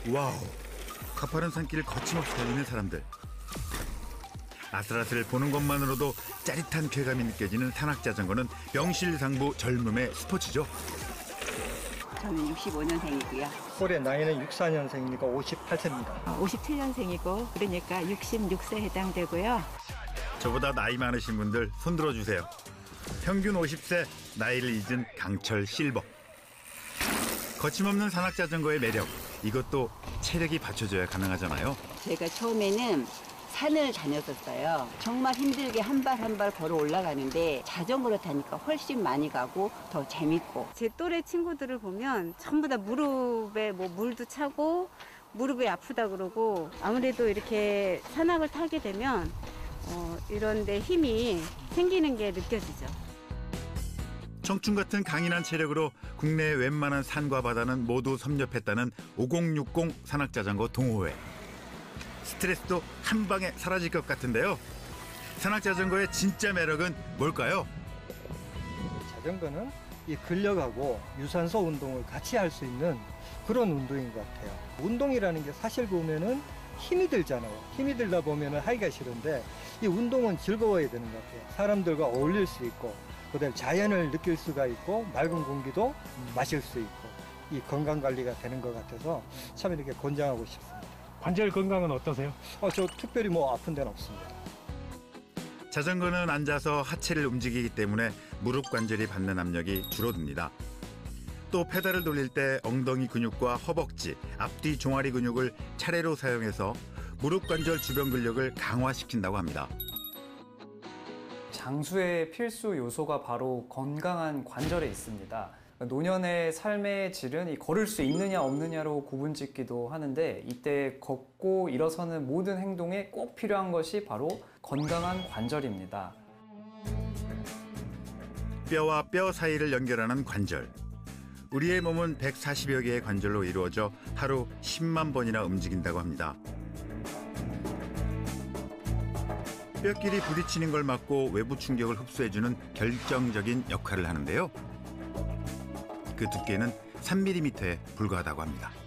와우, 가파른 산길을 거침없이 달리는 사람들. 아슬아슬 보는 것만으로도 짜릿한 쾌감이 느껴지는 산악자전거는 명실상부 젊음의 스포츠죠. 저는 65년생이고요. 올해 나이는 64년생이니까 58세입니다. 57년생이고 그러니까 66세 해당되고요. 저보다 나이 많으신 분들 손 들어주세요. 평균 50세, 나이를 잊은 강철 실버. 거침없는 산악자전거의 매력, 이것도 체력이 받쳐줘야 가능하잖아요. 제가 처음에는 산을 다녔었어요. 정말 힘들게 한 발 한 발 걸어 올라가는데 자전거로 타니까 훨씬 많이 가고 더 재밌고. 제 또래 친구들을 보면 전부 다 무릎에 뭐 물도 차고 무릎이 아프다 그러고, 아무래도 이렇게 산악을 타게 되면 이런 데 힘이 생기는 게 느껴지죠. 청춘 같은 강인한 체력으로 국내 웬만한 산과 바다는 모두 섭렵했다는 5060 산악자전거 동호회. 스트레스도 한 방에 사라질 것 같은데요. 산악자전거의 진짜 매력은 뭘까요? 자전거는 이 근력하고 유산소 운동을 같이 할 수 있는 그런 운동인 것 같아요. 운동이라는 게 사실 보면은 힘이 들잖아요. 힘이 들다 보면은 하기가 싫은데 이 운동은 즐거워야 되는 것 같아요. 사람들과 어울릴 수 있고, 그다음에 자연을 느낄 수가 있고, 맑은 공기도 마실 수 있고, 이 건강 관리가 되는 것 같아서 참 이렇게 권장하고 싶습니다. 관절 건강은 어떠세요? 저 특별히 뭐 아픈 데는 없습니다. 자전거는 앉아서 하체를 움직이기 때문에 무릎 관절이 받는 압력이 줄어듭니다. 또 페달을 돌릴 때 엉덩이 근육과 허벅지, 앞뒤 종아리 근육을 차례로 사용해서 무릎 관절 주변 근력을 강화시킨다고 합니다. 장수의 필수 요소가 바로 건강한 관절에 있습니다. 노년의 삶의 질은 이 걸을 수 있느냐 없느냐로 구분짓기도 하는데, 이때 걷고 일어서는 모든 행동에 꼭 필요한 것이 바로 건강한 관절입니다. 뼈와 뼈 사이를 연결하는 관절. 우리의 몸은 140여 개의 관절로 이루어져 하루 10만 번이나 움직인다고 합니다. 뼈끼리 부딪히는 걸 막고 외부 충격을 흡수해주는 결정적인 역할을 하는데요. 그 두께는 3mm에 불과하다고 합니다.